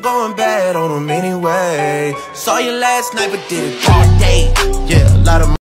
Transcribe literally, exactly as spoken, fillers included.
going bad on them anyway. Saw you last night but did it all day. Yeah, a lot of